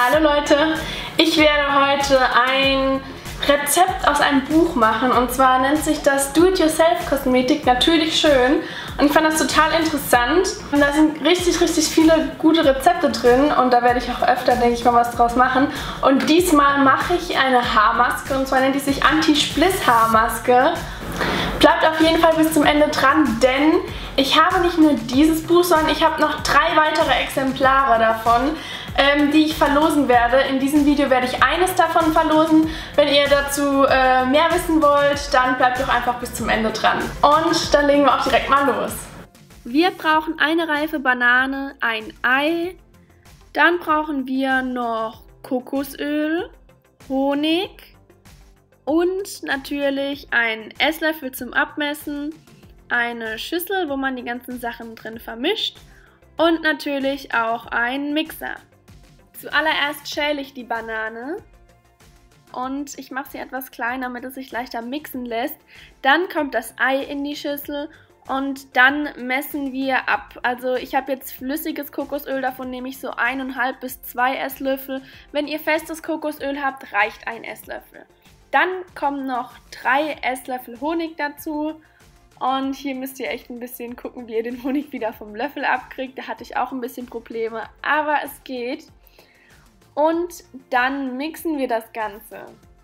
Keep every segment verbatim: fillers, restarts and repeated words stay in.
Hallo Leute, ich werde heute ein Rezept aus einem Buch machen und zwar nennt sich das Do-it-yourself-Kosmetik natürlich schön und ich fand das total interessant. Und da sind richtig, richtig viele gute Rezepte drin und da werde ich auch öfter, denke ich mal, was draus machen. Und diesmal mache ich eine Haarmaske und zwar nennt die sich Anti-Spliss-Haarmaske. Bleibt auf jeden Fall bis zum Ende dran, denn ich habe nicht nur dieses Buch, sondern ich habe noch drei weitere Exemplare davon, ähm, die ich verlosen werde. In diesem Video werde ich eines davon verlosen. Wenn ihr dazu äh, mehr wissen wollt, dann bleibt doch einfach bis zum Ende dran. Und dann legen wir auch direkt mal los. Wir brauchen eine reife Banane, ein Ei, dann brauchen wir noch Kokosöl, Honig und natürlich einen Esslöffel zum Abmessen, eine Schüssel, wo man die ganzen Sachen drin vermischt und natürlich auch einen Mixer. Zuallererst schäle ich die Banane und ich mache sie etwas kleiner, damit es sich leichter mixen lässt. Dann kommt das Ei in die Schüssel und dann messen wir ab. Also ich habe jetzt flüssiges Kokosöl, davon nehme ich so eineinhalb bis zwei Esslöffel. Wenn ihr festes Kokosöl habt, reicht ein Esslöffel. Dann kommen noch drei Esslöffel Honig dazu. Und hier müsst ihr echt ein bisschen gucken, wie ihr den Honig wieder vom Löffel abkriegt. Da hatte ich auch ein bisschen Probleme, aber es geht. Und dann mixen wir das Ganze.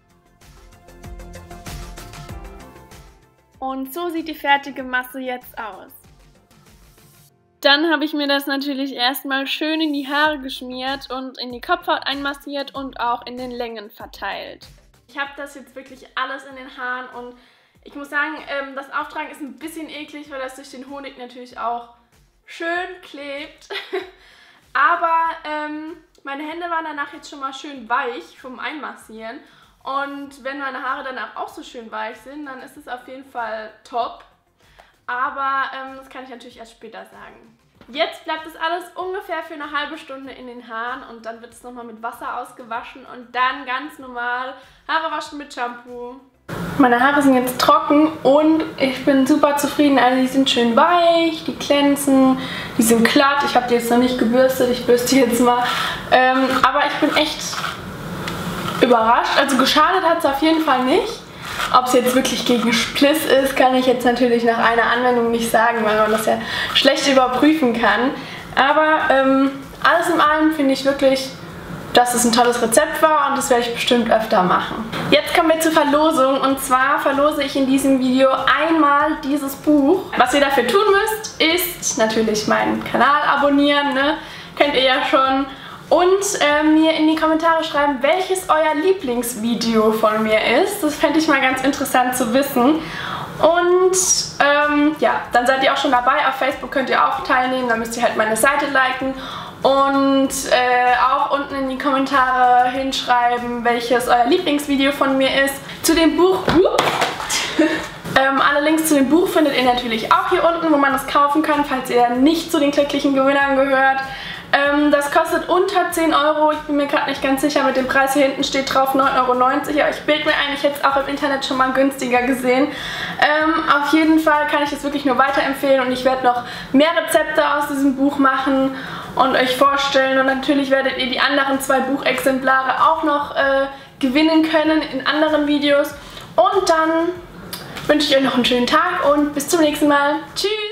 Und so sieht die fertige Masse jetzt aus. Dann habe ich mir das natürlich erstmal schön in die Haare geschmiert und in die Kopfhaut einmassiert und auch in den Längen verteilt. Ich habe das jetzt wirklich alles in den Haaren und ich muss sagen, ähm, das Auftragen ist ein bisschen eklig, weil das durch den Honig natürlich auch schön klebt. Aber ähm, meine Hände waren danach jetzt schon mal schön weich vom Einmassieren. Und wenn meine Haare danach auch so schön weich sind, dann ist es auf jeden Fall top. Aber ähm, das kann ich natürlich erst später sagen. Jetzt bleibt das alles ungefähr für eine halbe Stunde in den Haaren und dann wird es nochmal mit Wasser ausgewaschen und dann ganz normal Haare waschen mit Shampoo. Meine Haare sind jetzt trocken und ich bin super zufrieden. Also die sind schön weich, die glänzen, die sind glatt. Ich habe die jetzt noch nicht gebürstet, ich bürste die jetzt mal. Ähm, aber ich bin echt überrascht. Also geschadet hat es auf jeden Fall nicht. Ob es jetzt wirklich gegen Spliss ist, kann ich jetzt natürlich nach einer Anwendung nicht sagen, weil man das ja schlecht überprüfen kann. Aber ähm, alles in allem finde ich wirklich, dass es ein tolles Rezept war und das werde ich bestimmt öfter machen. Jetzt kommen wir zur Verlosung und zwar verlose ich in diesem Video einmal dieses Buch. Was ihr dafür tun müsst, ist natürlich meinen Kanal abonnieren, ne? Kennt ihr ja schon. Und äh, mir in die Kommentare schreiben, welches euer Lieblingsvideo von mir ist. Das fände ich mal ganz interessant zu wissen. Und ähm, ja, dann seid ihr auch schon dabei. Auf Facebook könnt ihr auch teilnehmen, dann müsst ihr halt meine Seite liken. Und äh, auch unten in die Kommentare hinschreiben, welches euer Lieblingsvideo von mir ist. Zu dem Buch... ähm, alle Links zu dem Buch findet ihr natürlich auch hier unten, wo man es kaufen kann, falls ihr nicht zu den glücklichen Gewinnern gehört. Ähm, das kostet unter zehn Euro, ich bin mir gerade nicht ganz sicher, mit dem Preis hier hinten steht drauf neun Euro neunzig, aber ich bilde mir eigentlich jetzt auch im Internet schon mal günstiger gesehen. Ähm, auf jeden Fall kann ich es wirklich nur weiterempfehlen und ich werde noch mehr Rezepte aus diesem Buch machen und euch vorstellen und natürlich werdet ihr die anderen zwei Buchexemplare auch noch äh, gewinnen können in anderen Videos und dann wünsche ich euch noch einen schönen Tag und bis zum nächsten Mal. Tschüss!